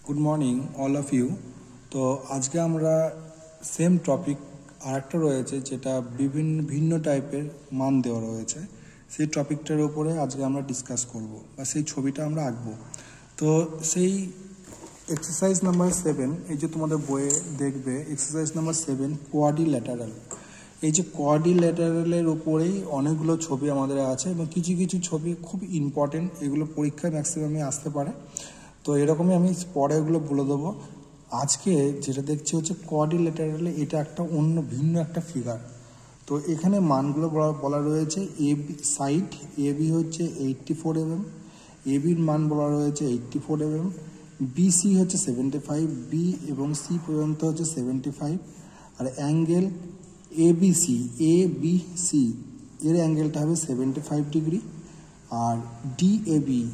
Good morning all of you. তো আজকে আমরা সেম টপিক আরেকটা রয়েছে যেটা ভিন্ন টাইপের মান দেওয়া রয়েছে, সেই টপিকটার উপরে আজকে আমরা ডিসকাস করব বা সেই ছবিটা আমরা আঁকবো। তো সেই এক্সারসাইজ নাম্বার 7, এই যে তোমাদের বইয়ে দেখবে এক্সারসাইজ নাম্বার 7 কোয়াড্রিল্যাটারাল। এই যে কোয়াড্রিল্যাটারালের উপরেই অনেকগুলো ছবি আমাদের আছে এবং কিছু কিছু ছবি খুব ইম্পর্টেন্ট, এগুলো পরীক্ষায় ম্যাক্সিমামই আসতে পারে। তো এরকমই আমি পরে এগুলো বলে দেবো। আজকে যেটা দেখছি হচ্ছে কোয়াড্রিল্যাটারালে এটা একটা অন্য ভিন্ন একটা ফিগার। তো এখানে মানগুলো বলা রয়েছে এবি সাইড এবি হচ্ছে 84 mm, এবির মান বলা রয়েছে 84 mm, বিসি হচ্ছে 75, বি এবং সি পর্যন্ত হচ্ছে 75, আর অ্যাঙ্গেল এবিসি এবিসি এর অ্যাঙ্গেলটা হবে 75 ডিগ্রি, আর ডিএবি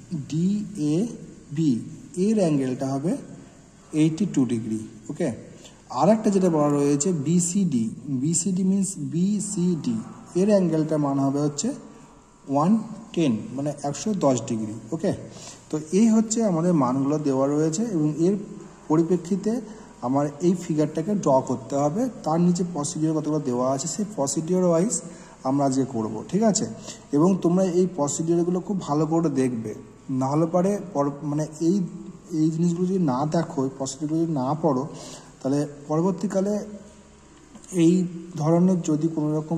ডিএবি এর অ্যাঙ্গেলটা হবে 82 ডিগ্রি। ওকে, আর একটা যেটা বলা রয়েছে বিসিডি, বিসিডি মিনস বিসিডি এর অ্যাঙ্গেলটা মান হবে হচ্ছে 110 মানে 110 ডিগ্রি। ওকে, তো এই হচ্ছে আমাদের মানগুলো দেওয়া রয়েছে এবং এর পরিপ্রেক্ষিতে আমার এই ফিগারটাকে ড্র করতে হবে। তার নিচে প্রসিডিওর কতগুলো দেওয়া আছে, সেই প্রসিডিওর ওয়াইজ আমরা আজকে করব, ঠিক আছে? এবং তোমরা এই প্রসিডিওরগুলো খুব ভালো করে দেখবে, না হলে পারে মানে এই জিনিসগুলো যদি না দেখো, এই প্রসিডিওরগুলো যদি না পড়ো, তাহলে পরবর্তীকালে এই ধরনের যদি কোনো রকম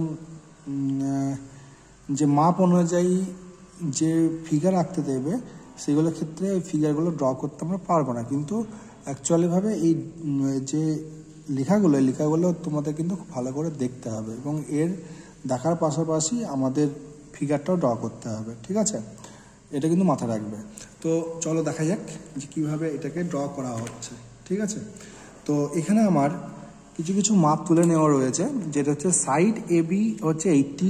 যে মাপ অনুযায়ী যে ফিগার আঁকতে দেবে, সেগুলোর ক্ষেত্রে এই ফিগারগুলো ড্র করতে আমরা পারবো না। কিন্তু অ্যাকচুয়ালিভাবে এই যে লেখাগুলো তোমাদের কিন্তু খুব ভালো করে দেখতে হবে এবং এর দেখার পাশাপাশি আমাদের ফিগারটাও ড্র করতে হবে, ঠিক আছে? এটা কিন্তু মাথায় রাখবে। তো চলো দেখা যাক যে কীভাবে এটাকে ড্র করা হচ্ছে, ঠিক আছে? তো এখানে আমার কিছু কিছু মাপ তুলে নেওয়া রয়েছে, যেটা হচ্ছে সাইড এবি হচ্ছে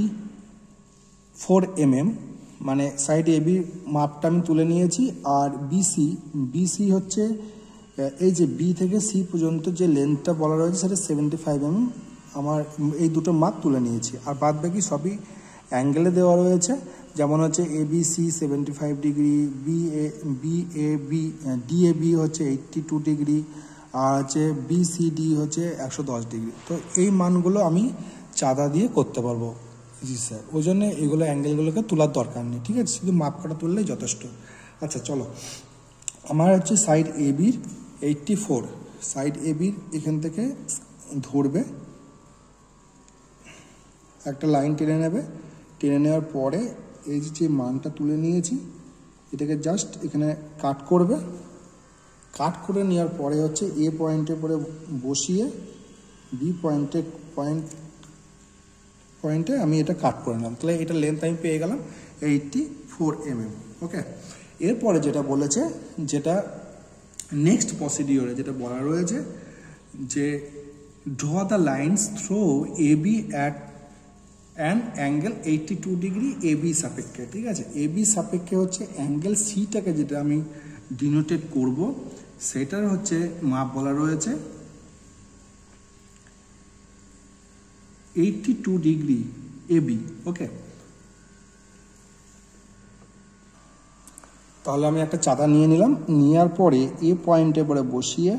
84 mm, মানে সাইড এবি মাপটা আমি তুলে নিয়েছি। আর বিসি হচ্ছে এই যে বি থেকে সি পর্যন্ত যে লেন্থটা বলা রয়েছে সেটা 75 mm, আমার এই দুটো মাপ তুলে নিয়েছি। আর বাদ বাকি সবই অ্যাঙ্গেলে দেওয়া রয়েছে, যেমন হচ্ছে এবিসি 75 ডিগ্রি, ডিএবি হচ্ছে 82 ডিগ্রি, আর হচ্ছে বিসিডি হচ্ছে 110 ডিগ্রি। তো এই মানগুলো আমি চাঁদা দিয়ে করতে পারবো। জি স্যার, ওই জন্য এগুলো অ্যাঙ্গেলগুলোকে তোলার দরকার নেই, ঠিক আছে? শুধু মাপ কাটা তুললেই যথেষ্ট। আচ্ছা চলো, আমার হচ্ছে সাইড এবির 84, সাইড এবির এখান থেকে ধরবে, একটা লাইন টেনে নেবে, টেনে নেওয়ার পরে এই যে মানটা তুলে নিয়েছি এটাকে জাস্ট এখানে কাট করবে। কাট করে নেওয়ার পরে হচ্ছে এ পয়েন্টের পরে বসিয়ে বি পয়েন্টে আমি এটা কাট করে নিলাম। তাহলে এটা লেন্থ আমি পেয়ে গেলাম 84 mm। ওকে, এরপরে যেটা বলেছে, যেটা নেক্সট প্রসিডিওরে যেটা বলা রয়েছে যে draw the lines through AB at an angle 82 degree AB সাপেক্ষে, ঠিক আছে? এবি সাপেক্ষে হচ্ছে অ্যাঙ্গেল সিটাকে যেটা আমি ডিনোটেট করব, সেটার হচ্ছে মাপ বলা রয়েছে 82 ডিগ্রি এবি। ওকে, তাহলে আমি একটা চাঁদা নিয়ে নিলাম, নেওয়ার পরে এ পয়েন্টে পরে বসিয়ে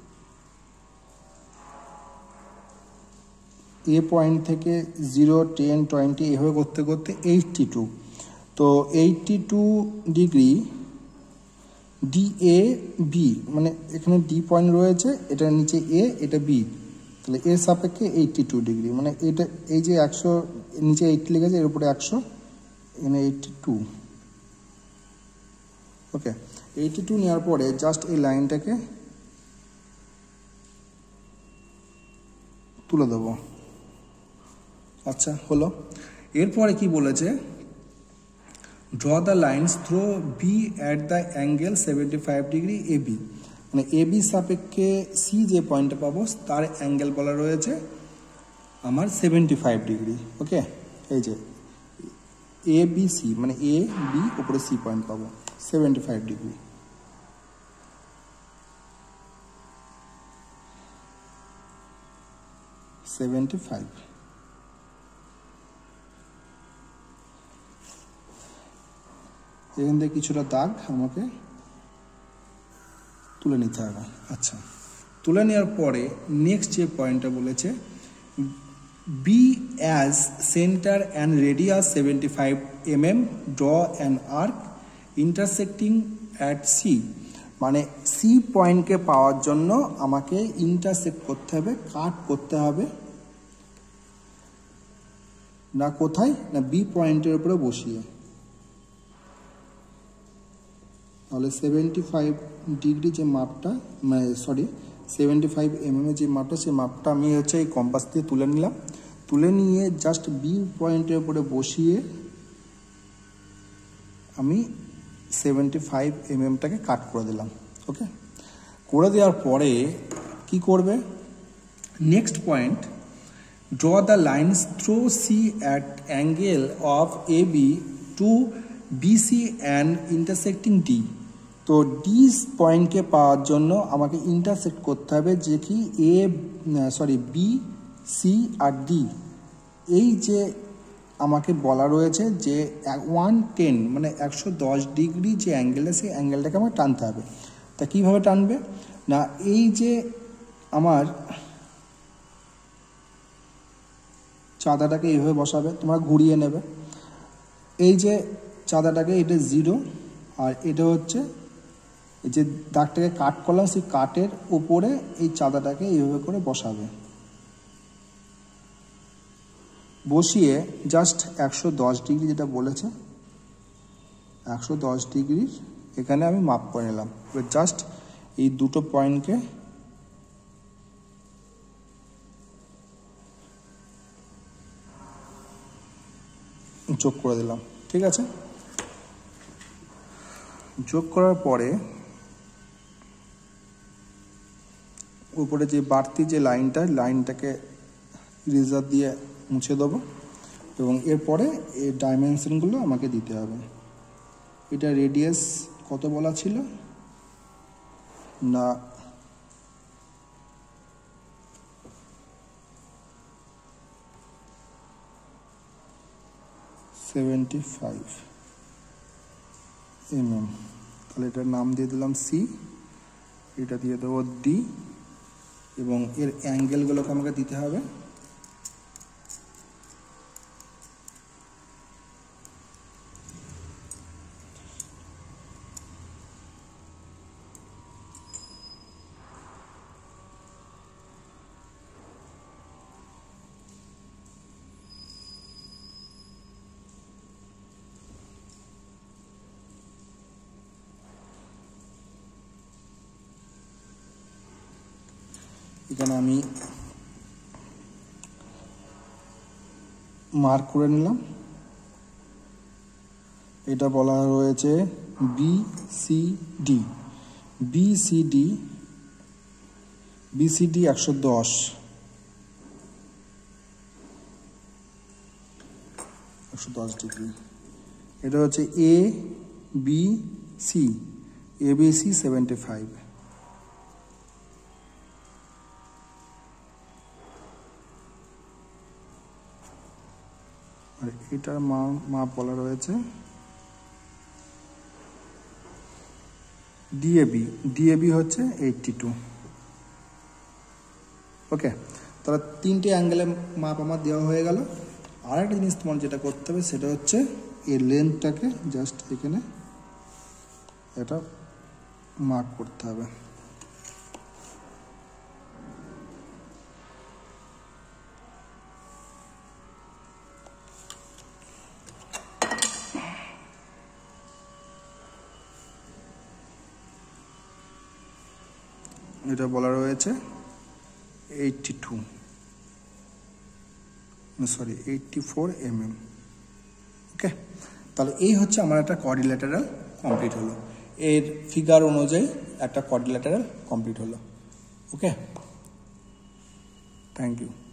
এ পয়েন্ট থেকে 0, 10, 20 এভাবে করতে করতে 82, তো 82 ডিগ্রি ডিএবি, মানে এখানে ডি পয়েন্ট রয়েছে, এটার নিচে এ, এটা বি, তাহলে এর সাপেক্ষে 82 ডিগ্রি, মানে এটা এই যে 100 নিচে 80 লেগেছে, এর উপরে 100, এখানে 82। ওকে, 82 নেওয়ার পরে জাস্ট এই লাইনটাকে তুলে দেবো। আচ্ছা হলো, এরপরে কি বলেছে, draw the lines through B at the angle 75 degree AB, মানে এবি সাপেক্ষে সি যে পয়েন্টটা পাবো তার অ্যাঙ্গেল বলা রয়েছে আমার 75 ডিগ্রি। ওকে, এই যে এ বি সি, মানে এ বি উপরে সি পয়েন্ট পাবো 75 ডিগ্রি। এখান থেকে কিছুটা দাগ আমাকে তুলে নিতে হবে। আচ্ছা, তুলে নেওয়ার পরে নেক্সট যে পয়েন্টটা বলেছে, B as centre and radius 75 mm, draw an arc intersecting at C. মানে সি পয়েন্টকে পাওয়ার জন্য আমাকে ইন্টারসেক্ট করতে হবে, কাট করতে হবে, না কোথায়, না বি পয়েন্টের উপরে বসিয়ে। তাহলে 75 ডিগ্রি যে মাপটা, মানে 75 mm যে মাপটা, সেই মাপটা আমি হচ্ছে এই কম্পাস দিয়ে তুলে নিলাম। তুলে নিয়ে জাস্ট বি পয়েন্টের উপরে বসিয়ে আমি 75 mm-টাকে কাট করে দিলাম। ওকে, করে দেওয়ার পরে কি করবে, next point, draw the lines through C at angle of A B to BC and intersecting D. তো ডি পয়েন্টকে পাওয়ার জন্য আমাকে ইন্টারসেক্ট করতে হবে যে কি বি, সি আর ডি। এই যে আমাকে বলা রয়েছে যে 110 মানে 110 ডিগ্রি যে অ্যাঙ্গেলটা, সেই অ্যাঙ্গেলটাকে আমার টানতে হবে। তা কীভাবে টানবে, না এই যে আমার চাঁদাটাকে এইভাবে বসাবে, তোমরা ঘুরিয়ে নেবে। এই যে চাঁদাটাকে, এটা 0 আর এটা হচ্ছে এই যে দাগটাকে কাট করলাম, সেই কাটের উপরে এই চাঁদাটাকে এইভাবে করে বসাবে। বসিয়ে জাস্ট 110 ডিগ্রি যেটা বলেছে, 110 ডিগ্রির এখানে আমি মাপ করে নিলাম। এবার জাস্ট এই দুটো পয়েন্টকে যোগ করে দিলাম। ঠিক আছে, যোগ করার পরে উপরে যে বাড়তি যে লাইনটাকে ইরেজার দিয়ে মুছে দেবো এবং এরপরে এই ডাইমেনশনগুলো আমাকে দিতে হবে। এটা রেডিয়াস কত বলা ছিল, না 75 mm। তাহলে এটার নাম দিয়ে দিলাম সি, এটা দিয়ে দেবো ডি এবং এর অ্যাঙ্গেলগুলোকে আমাকে দিতে হবে। এখানে আমি মার্ক করে নিলাম। এটা বলা রয়েছে বিসিডি, বিসিডি 110 ডিগ্রি। এটা হচ্ছে এ বি সি, ABC 75। আর এটার মাপ বলা রয়েছে ডিএবি হচ্ছে 82। ওকে, তাহলে তিনটে অ্যাঙ্গেলের মাপ আমার দেওয়া হয়ে গেল। আর একটা জিনিস তোমার যেটা করতে হবে সেটা হচ্ছে এর লেন্থটাকে জাস্ট এখানে এটা মার্ক করতে হবে। এটা বলা রয়েছে 84 mm। ওকে, তাহলে এই হচ্ছে আমার একটা কোয়াড্রিল্যাটারাল কমপ্লিট হলো। এর ফিগার অনুযায়ী একটা কোয়াড্রিল্যাটারাল কমপ্লিট হলো। Okay, thank you.